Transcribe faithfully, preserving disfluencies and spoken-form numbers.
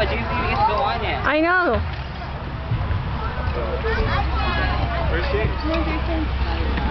much. You can even go on it. I know. Where's James?